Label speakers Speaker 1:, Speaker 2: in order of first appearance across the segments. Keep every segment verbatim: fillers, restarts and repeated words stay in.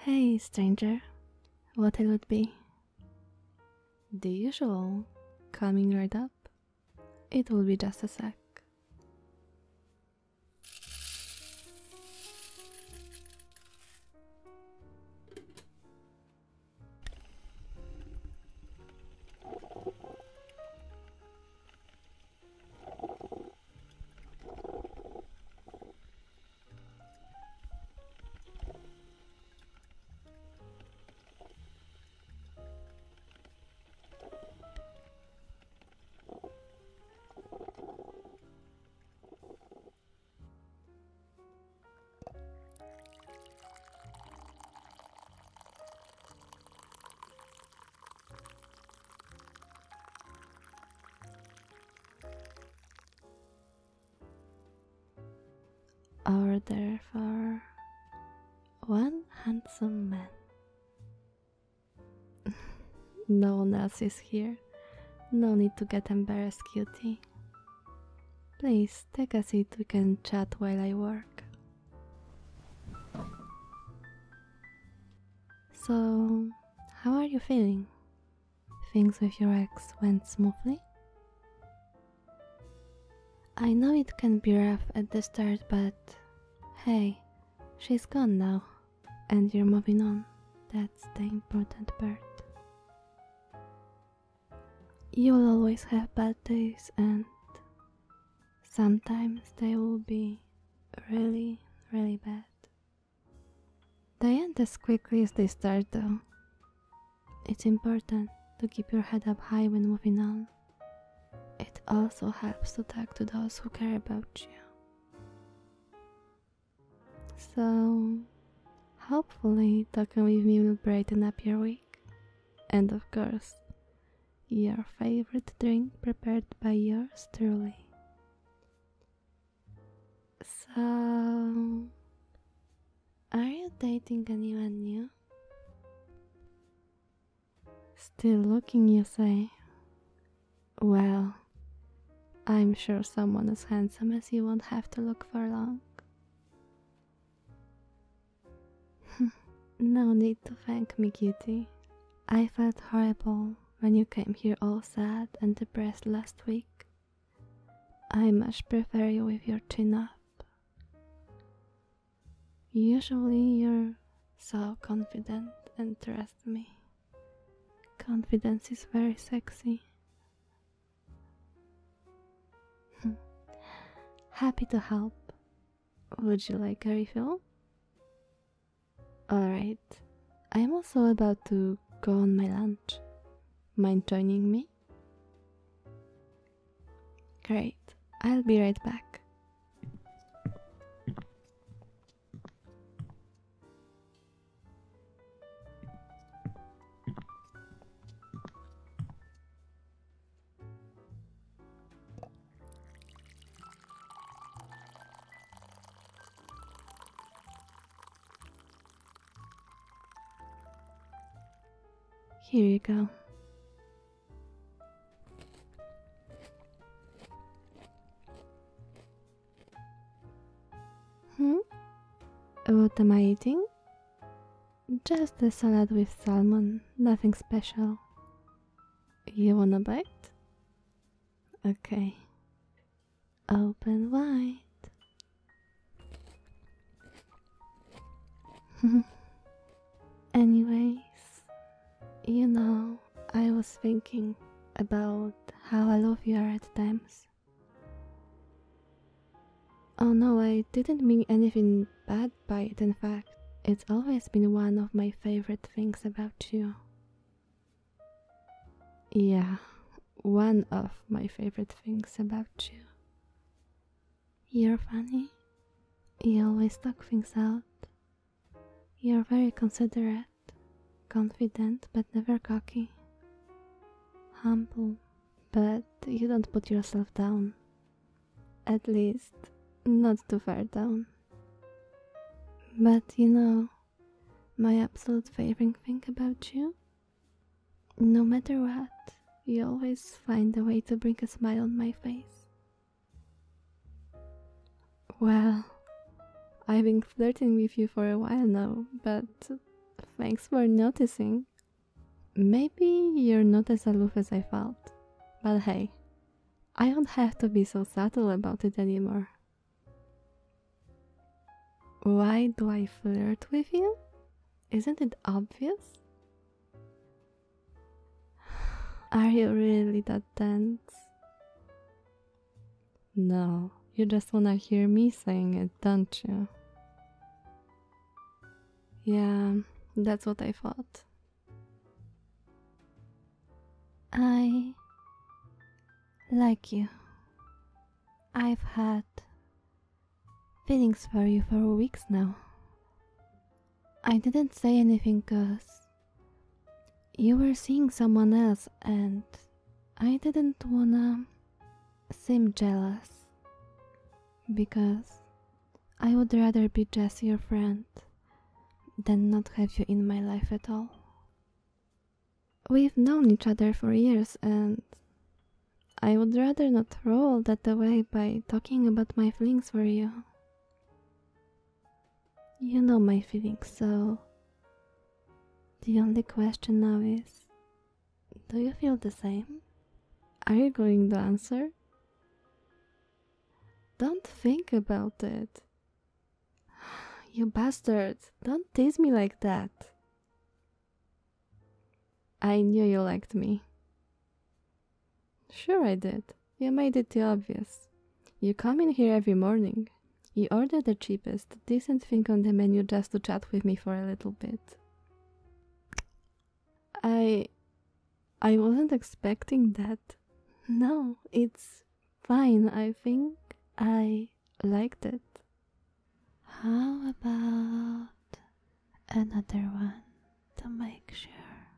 Speaker 1: Hey, stranger. What it would be? The usual. Coming right up. It will be just a sec. Order for one handsome man. No one else is here. No need to get embarrassed, cutie. Please take a seat, we can chat while I work. So, how are you feeling? Things with your ex went smoothly? I know it can be rough at the start, but hey, she's gone now, and you're moving on. That's the important part. You'll always have bad days, and sometimes they will be really, really bad. They end as quickly as they start, though. It's important to keep your head up high when moving on. It also helps to talk to those who care about you. So, hopefully talking with me will brighten up your week. And of course, your favorite drink prepared by yours truly. So, are you dating anyone new? Still looking, you say? Well, I'm sure someone as handsome as you won't have to look for long. No need to thank me, cutie. I felt horrible when you came here all sad and depressed last week. I much prefer you with your chin up. Usually you're so confident, and trust me, confidence is very sexy. Happy to help. Would you like a refill? Alright, I'm also about to go on my lunch. Mind joining me? Great, I'll be right back. Here you go. Hmm? What am I eating? Just a salad with salmon, nothing special. You wanna bite? Okay. Open wide. Anyways, you know, I was thinking about how aloof you are at times. Oh no, I didn't mean anything bad by it. In fact, it's always been one of my favorite things about you. Yeah, one of my favorite things about you. You're funny. You always talk things out. You're very considerate, confident but never cocky, humble, but you don't put yourself down. At least, not too far down. But you know, my absolute favorite thing about you? No matter what, you always find a way to bring a smile on my face. Well, I've been flirting with you for a while now, but Thanks for noticing. Maybe you're not as aloof as I thought. But hey, I don't have to be so subtle about it anymore. Why do I flirt with you? Isn't it obvious? Are you really that tense? No, you just wanna hear me saying it, don't you? Yeah, that's what I thought. I like you. I've had feelings for you for weeks now. I didn't say anything cause you were seeing someone else and I didn't wanna seem jealous because I would rather be just your friend than not have you in my life at all. We've known each other for years and I would rather not throw all that away by talking about my feelings for you. You know my feelings, so the only question now is, do you feel the same? Are you going to answer? Don't think about it. You bastard, don't tease me like that. I knew you liked me. Sure I did. You made it obvious. You come in here every morning. You order the cheapest, decent thing on the menu just to chat with me for a little bit. I... I wasn't expecting that. No, it's fine. I think I liked it. How about another one to make sure?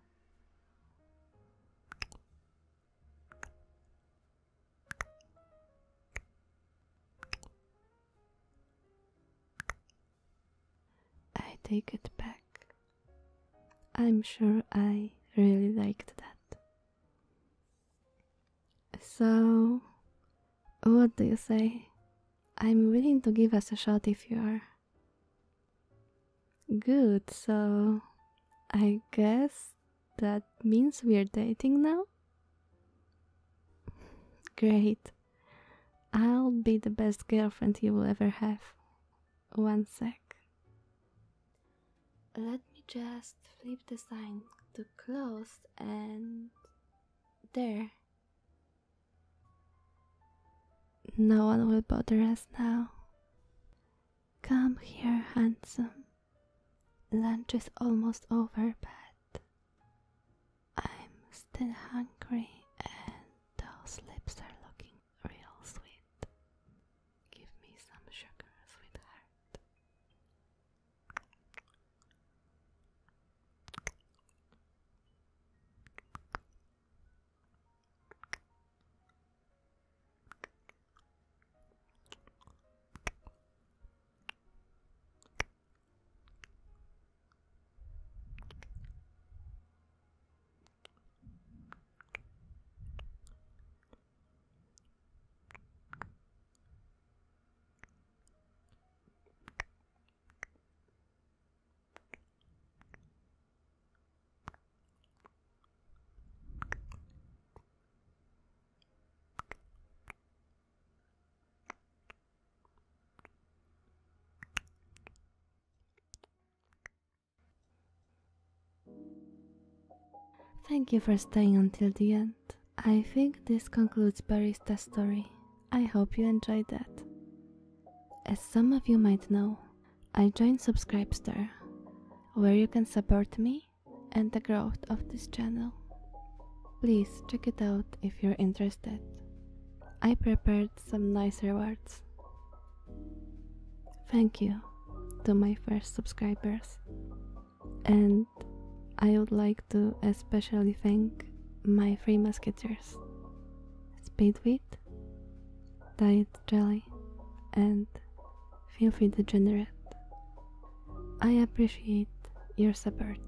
Speaker 1: I take it back. I'm sure I really liked that. So, what do you say? I'm willing to give us a shot if you are. Good, so I guess that means we're dating now? Great. I'll be the best girlfriend you will ever have. One sec. Let me just flip the sign to closed and there. No one will bother us now. Come here, handsome. Lunch is almost over, but I'm still hungry and those lips are looking real sweet. Give me some sugar, sweetheart. Thank you for staying until the end. I think this concludes Barista's story. I hope you enjoyed that. As some of you might know, I joined Subscribestar, where you can support me and the growth of this channel. Please check it out if you're interested. I prepared some nice rewards. Thank you to my first subscribers, and I would like to especially thank my three musketeers, Speedweed, DietJelly, and FilthyDegenerate. I appreciate your support.